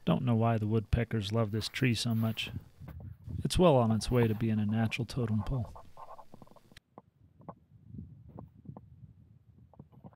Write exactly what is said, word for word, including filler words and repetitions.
Don't know why the woodpeckers love this tree so much. It's well on its way to being a natural totem pole.